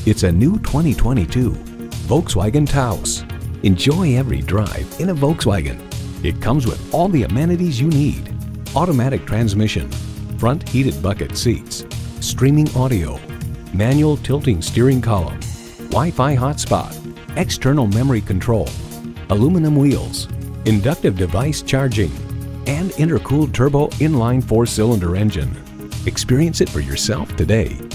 It's a new 2022 Volkswagen Taos. Enjoy every drive in a Volkswagen. It comes with all the amenities you need. Automatic transmission, front heated bucket seats, streaming audio, manual tilting steering column, Wi-Fi hotspot, external memory control, aluminum wheels, inductive device charging, and intercooled turbo inline 4-cylinder engine. Experience it for yourself today.